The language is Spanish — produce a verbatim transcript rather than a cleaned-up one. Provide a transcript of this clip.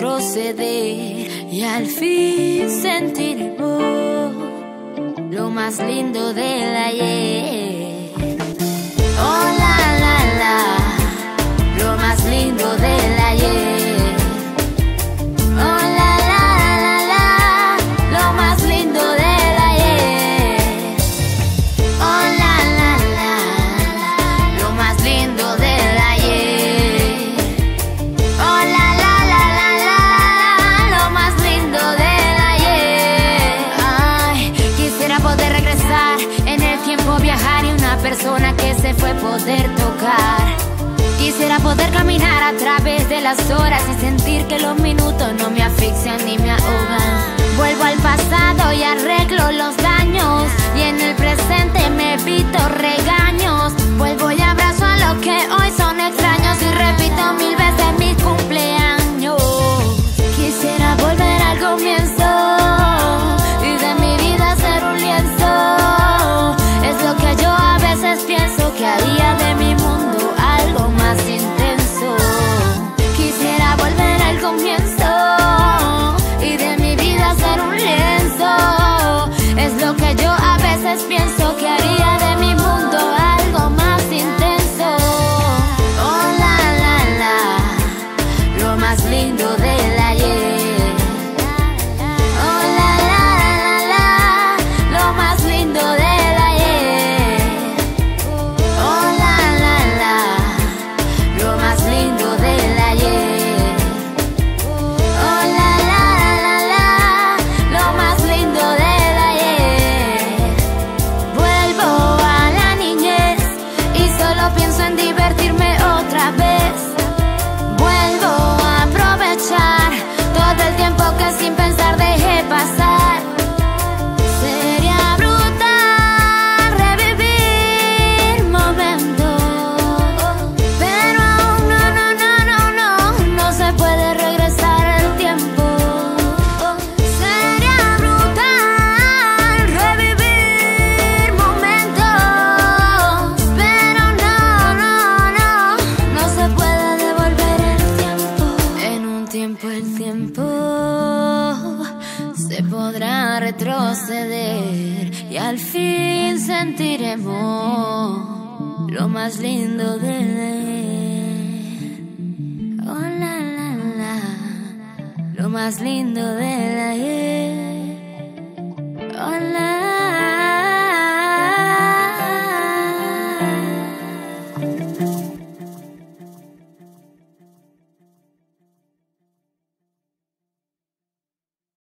retroceder y al fin sentiremos lo más lindo del ayer. Oh la la la, lo más lindo del ayer. Oh la la la la, lo más lindo del ayer. Oh la la la, lo más lindo del ayer. Oh la la la la la, lo más lindo del ayer. Ay, quisiera poder regresar en el tiempo, viajar y una persona que se fue poder tocar. Quisiera poder caminar a través de las horas y sentir que los minutos no me asfixian ni me ahogan. Vuelvo al pasado y arreglo los daños, y en el presente me evito regaños. Vuelvo y abrazo a los que hoy son extraños y repito mil veces mis cumpleaños. Quisiera volver al comienzo y de mi vida hacer un lienzo. Es lo que yo a veces pienso, que haría de mi mundo algo más intenso. Quisiera volver al comienzo y de mi vida hacer un lienzo. Es lo que yo a veces pienso, que haría de mi mundo algo más intenso. Oh la la la, lo más lindo del ayer. Oh la la la la, lo más lindo del ayer. Oh la la la, lo más lindo del ayer. Oh la la la la, lo más lindo del ayer. Vuelvo a la niñez y solo pienso en divertirme otra vez. Vuelvo a aprovechar todo el tiempo que sin pensar dejé pasar. Sería brutal revivir momentos, pero aún no, no, no, no, no, no se puede regresar el tiempo. Sería brutal revivir momentos, pero no, no, no, no se puede devolver el tiempo. En un tiempo el tiempo se podrá retroceder y al fin sentiremos lo más lindo del ayer. Oh la la la, lo más lindo del ayer. Oh la